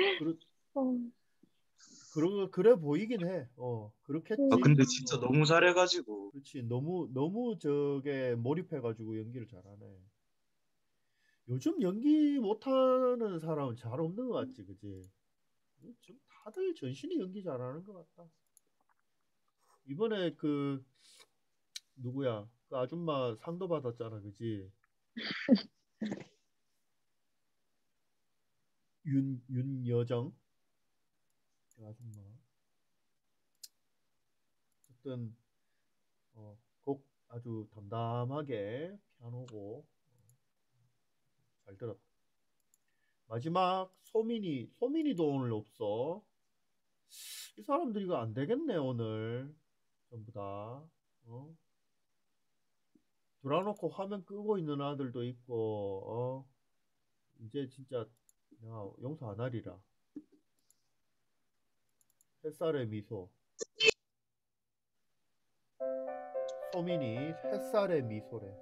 S1: 그래 보이긴 해. 그렇겠지.
S4: 근데 진짜 너무 잘해가지고.
S1: 그렇지. 너무 저게 몰입해가지고 연기를 잘하네. 요즘 연기 못하는 사람은 잘 없는 것 같지, 그지? 좀 다들 전신이 연기 잘하는 것 같다. 이번에 그 누구야? 그 아줌마 상도 받았잖아, 그지? 윤여정 그 아줌마. 어쨌든 곡 아주 담담하게 피아노고 잘 들었다. 마지막 소민이도 오늘 없어. 이 사람들 이거 안 되겠네 오늘 전부 다. 돌아놓고 화면 끄고 있는 아들도 있고 이제 진짜 내가 용서 안 하리라. 햇살의 미소. 소민이 햇살의 미소래.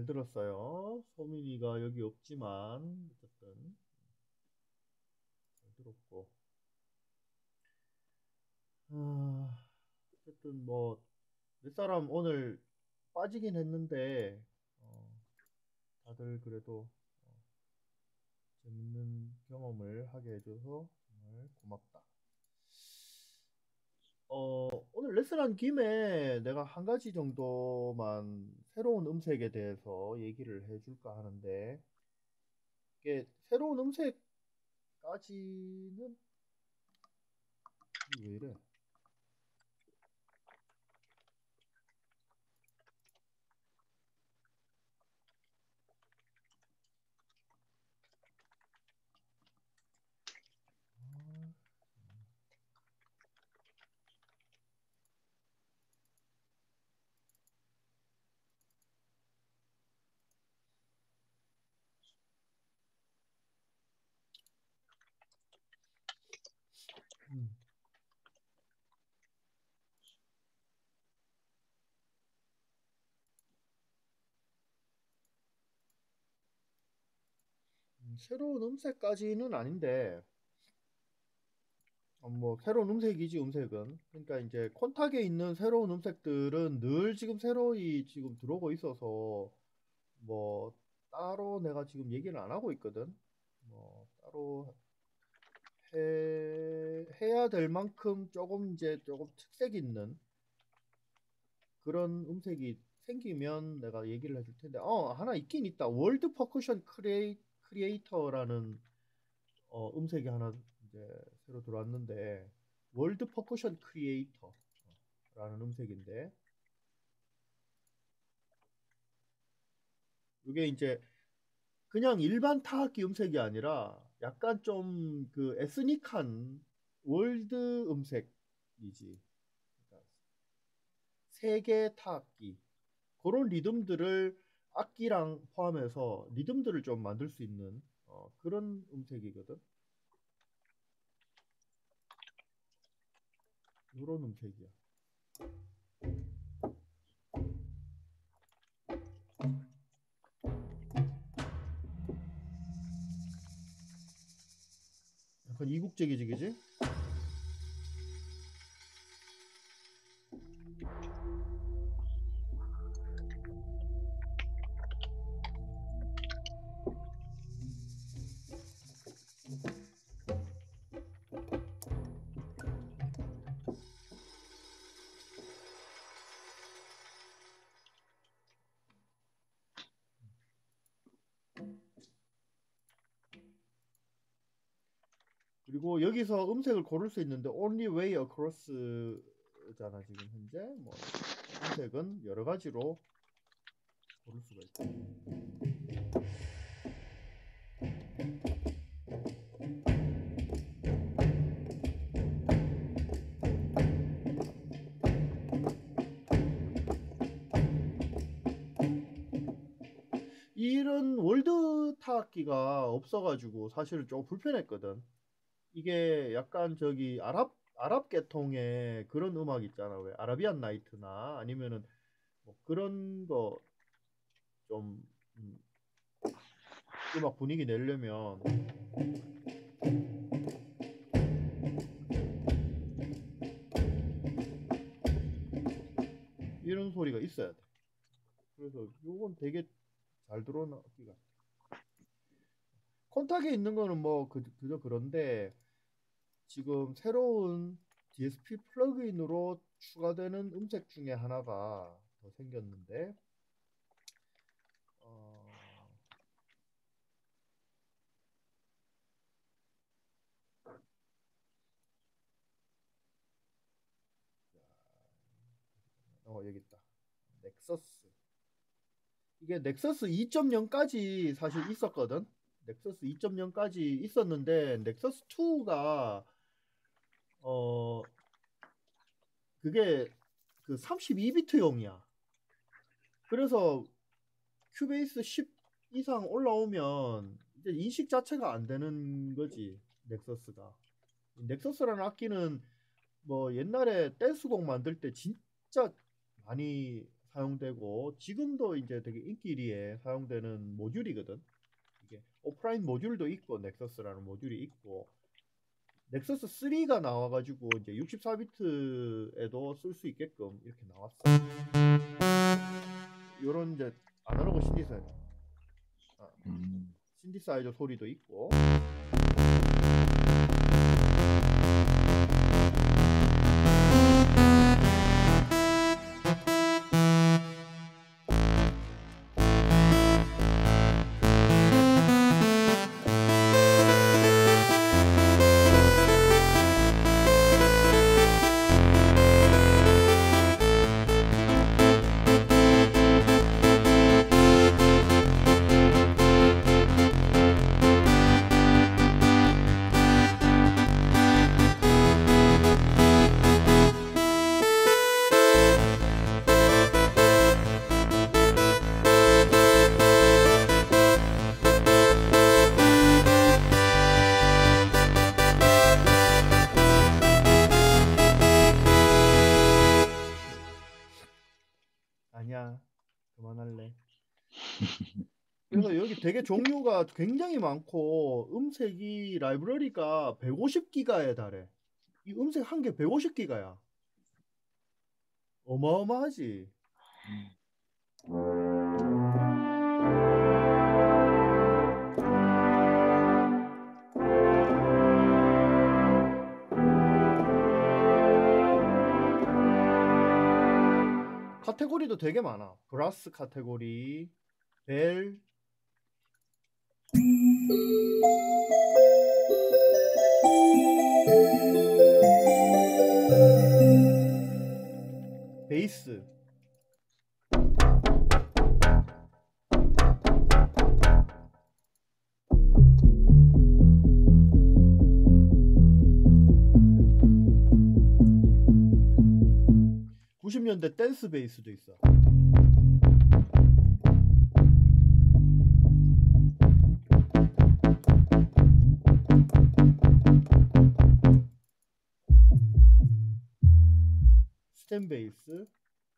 S1: 잘 들었어요. 소민이가 여기 없지만 어쨌든 잘 들었고. 어쨌든 뭐 몇 사람 오늘 빠지긴 했는데 다들 그래도 재밌는 경험을 하게 해줘서 정말 고맙다. 오늘 레슨한 김에 내가 한 가지 정도만 새로운 음색에 대해서 얘기를 해줄까 하는데, 이게 새로운 음색까지는 왜 이래? 새로운 음색까지는 아닌데, 뭐 새로운 음색이지 음색은. 그러니까 이제 콘탁에 있는 새로운 음색들은 늘 지금 새로이 지금 들어오고 있어서 뭐 따로 내가 지금 얘기를 안 하고 있거든. 뭐 따로 해야 될 만큼 조금 이제 조금 특색 있는 그런 음색이 생기면 내가 얘기를 해줄 텐데, 하나 있긴 있다. 월드 퍼커션 크리에이터라는 음색이 하나 이제 새로 들어왔는데, 월드 퍼커션 크리에이터라는 음색인데, 이게 이제 그냥 일반 타악기 음색이 아니라 약간 좀 그 에스닉한 월드 음색이지. 그러니까 세계 타악기 그런 리듬들을 악기랑 포함해서 리듬들을 좀 만들 수 있는 그런 음색이거든. 이런 음색이야. 약간 이국적이지, 그지? 그리고 여기서 음색을 고를 수 있는데 only way across잖아 지금 현재. 뭐 음색은 여러 가지로 고를 수가 있다. 이런 월드 타악기가 없어가지고 사실은 좀 불편했거든. 이게 약간 저기 아랍 계통의 그런 음악 있잖아. 왜 아라비안 나이트나 아니면은 뭐 그런 거 좀 음악 분위기 내려면 이런 소리가 있어야 돼. 그래서 요건 되게 잘 들어오는 악기가. 콘탁에 있는 거는 뭐 그저 그런데 지금 새로운 DSP 플러그인으로 추가되는 음색 중에 하나가 더 생겼는데 여기 있다. 넥서스. 이게 넥서스 2.0까지 사실 있었거든. 넥서스 2.0까지 있었는데 넥서스 2가 그게 그 32비트용이야. 그래서 큐베이스 10 이상 올라오면 이제 인식 자체가 안 되는 거지. 넥서스가. 넥서스라는 악기는 뭐 옛날에 댄스곡 만들 때 진짜 많이 사용되고 지금도 이제 되게 인기리에 사용되는 모듈이거든. 이게 오프라인 모듈도 있고 넥서스라는 모듈이 있고 넥서스 3가 나와가지고 이제 64비트에도 쓸 수 있게끔 이렇게 나왔어. 요런 이제 아날로그 신디사이저 소리도 있고. 아니야, 그만할래. 그래서 여기 되게 종류가 굉장히 많고 음색이 라이브러리가 150기가에 달해. 이 음색 한 개 150기가야. 어마어마하지. 카테고리도 되게 많아. 브라스 카테고리, 벨, 베이스, (90년대) 댄스 베이스도 있어. 스템 베이스,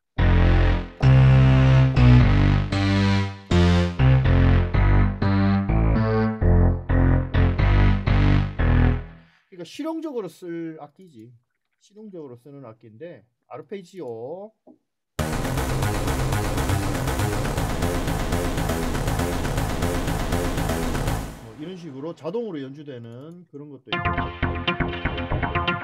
S1: 그러니까 실용적으로 쓸 악기지. 실용적으로 쓰는 악기인데 아르페지오, 뭐 이런 식으로 자동으로 연주되는 그런 것도 있고.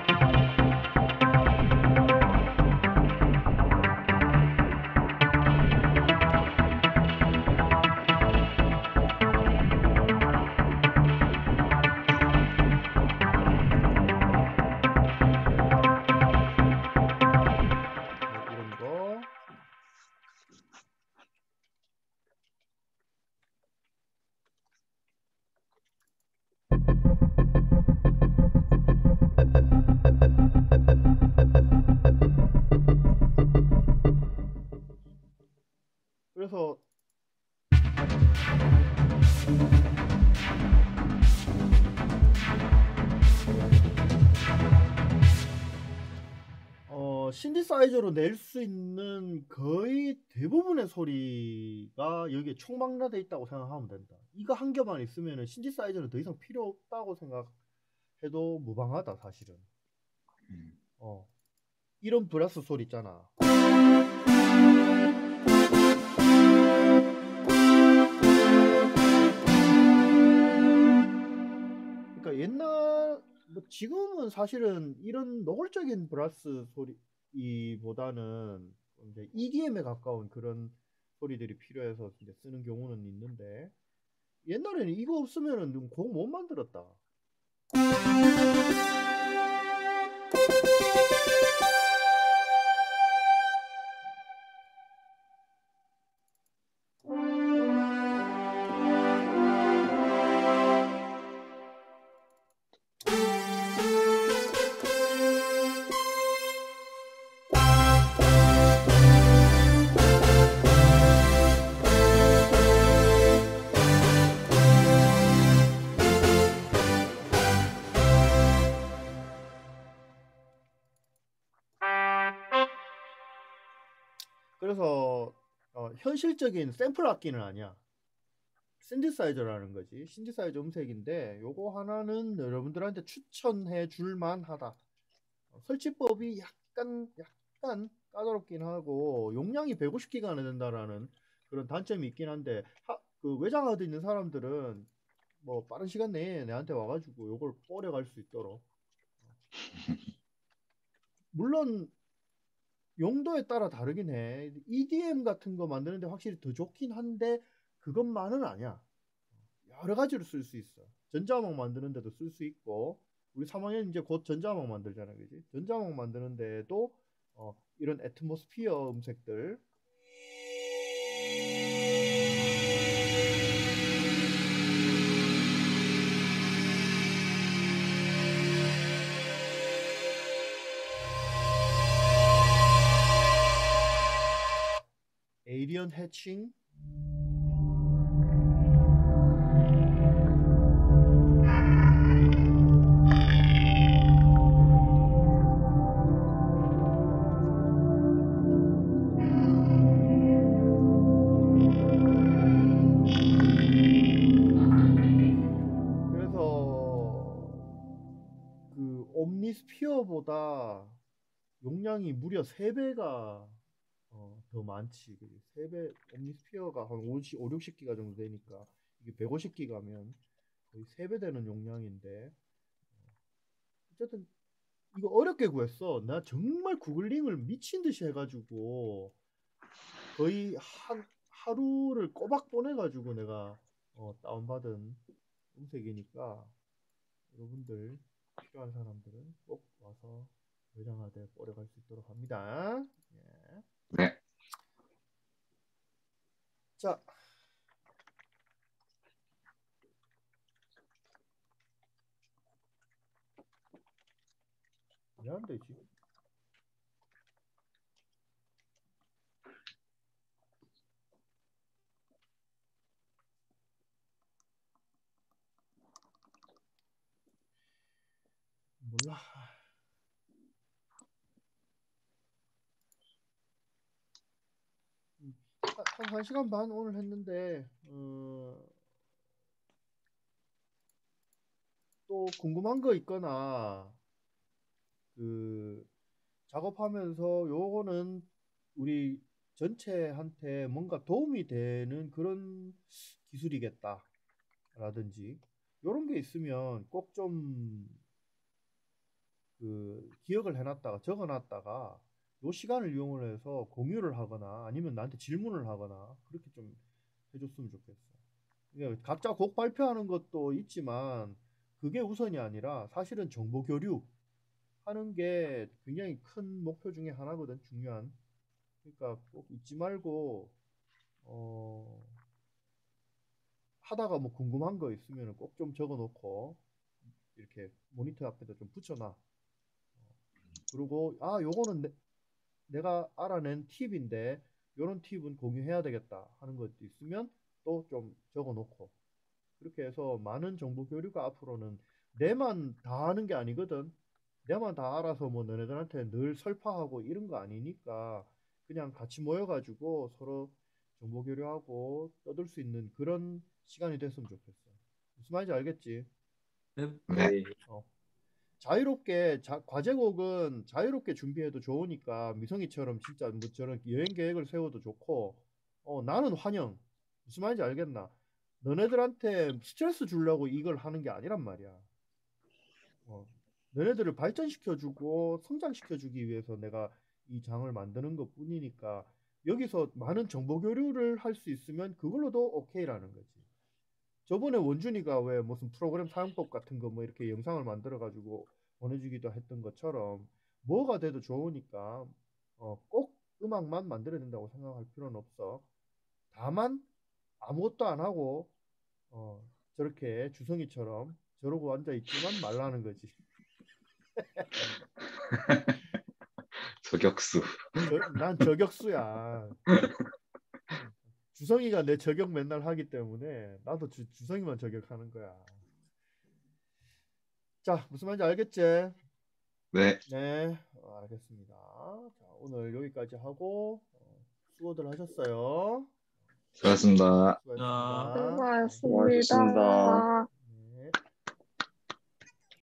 S1: 그래서 신디사이저로 낼 수 있는 거의 대부분의 소리가 여기에 총망라돼 있다고 생각하면 된다. 이거 한 개만 있으면 신디사이저는 더 이상 필요 없다고 생각해도 무방하다 사실은. 이런 브라스 소리 있잖아. 그러니까 옛날 뭐 지금은 사실은 이런 노골적인 브라스 소리보다는 이제 EDM에 가까운 그런 소리들이 필요해서 이제 쓰는 경우는 있는데 옛날에는 이거 없으면은 곡 못 만들었다. 그래서 현실적인 샘플 악기는 아니야. 신디사이저라는 거지. 신디사이저 음색인데 요거 하나는 여러분들한테 추천해 줄 만하다. 설치법이 약간 까다롭긴 하고 용량이 150기가나 된다라는 그런 단점이 있긴 한데 그 외장하드 있는 사람들은 뭐 빠른 시간 내에 내한테 와가지고 요걸 뽀려갈 수 있도록. 물론 용도에 따라 다르긴 해. EDM 같은 거 만드는데 확실히 더 좋긴 한데 그것만은 아니야. 여러 가지로 쓸 수 있어. 전자음악 만드는데도 쓸 수 있고, 우리 3학년 이제 곧 전자음악 만들잖아, 그지? 전자음악 만드는데도 이런 애트모스피어 음색들. 에이리언 해칭. 옴니스피어보다 용량이 무려 3배가 더 많지. 3배, 옴니스피어가 한 50, 60기가 정도 되니까 이게 150기가면 거의 3배 되는 용량인데, 어쨌든 이거 어렵게 구했어. 나 정말 구글링을 미친 듯이 해가지고 거의 하루를 꼬박 보내가지고 내가 다운받은 음색이니까 여러분들 필요한 사람들은 꼭 와서 외장하드에 뽀려갈 수 있도록 합니다. 예.
S3: 네.
S1: 자, 왜 안 되지? 몰라. 한 1시간 반 오늘 했는데 또 궁금한 거 있거나 그 작업하면서 요거는 우리 전체한테 뭔가 도움이 되는 그런 기술이겠다 라든지 요런 게 있으면 꼭 좀 기억을 해놨다가 적어놨다가 요 시간을 이용을 해서 공유를 하거나 아니면 나한테 질문을 하거나 그렇게 좀 해줬으면 좋겠어. 그러니까 각자 곡 발표하는 것도 있지만 그게 우선이 아니라 사실은 정보 교류 하는 게 굉장히 큰 목표 중에 하나거든. 중요한. 그러니까 꼭 잊지 말고 하다가 뭐 궁금한 거 있으면 꼭 좀 적어 놓고 이렇게 모니터 앞에다 좀 붙여놔. 그리고 요거는 내가 알아낸 팁인데 요런 팁은 공유해야 되겠다 하는 것도 있으면 또 좀 적어 놓고 그렇게 해서 많은 정보 교류가 앞으로는 내만 다 하는 게 아니거든. 내만 다 알아서 뭐 너네들한테 늘 설파하고 이런 거 아니니까 그냥 같이 모여가지고 서로 정보 교류하고 떠들 수 있는 그런 시간이 됐으면 좋겠어. 무슨 말인지 알겠지?
S2: 네.
S1: 자유롭게 과제곡은 자유롭게 준비해도 좋으니까 미성이처럼 진짜 뭐 저런 여행 계획을 세워도 좋고 나는 환영. 무슨 말인지 알겠나? 너네들한테 스트레스 주려고 이걸 하는 게 아니란 말이야. 너네들을 발전시켜주고 성장시켜주기 위해서 내가 이 장을 만드는 것 뿐이니까 여기서 많은 정보 교류를 할 수 있으면 그걸로도 오케이라는 거지. 저번에 원준이가 왜 무슨 프로그램 사용법 같은 거 뭐 이렇게 영상을 만들어 가지고 보내주기도 했던 것처럼 뭐가 돼도 좋으니까 꼭 음악만 만들어야 된다고 생각할 필요는 없어. 다만 아무것도 안 하고 저렇게 주성이처럼 저러고 앉아 있지만 말라는 거지.
S3: 저격수.
S1: 난 저격수야. 주성이가 내 저격 맨날 하기 때문에 나도 주성이만 저격하는 거야. 자, 무슨 말인지 알겠지?
S3: 네.
S1: 네, 알겠습니다. 자, 오늘 여기까지 하고 수고들 하셨어요.
S3: 수고하셨습니다.
S1: 수고하셨습니다.
S7: 수고하셨습니다.
S6: 수고하셨습니다.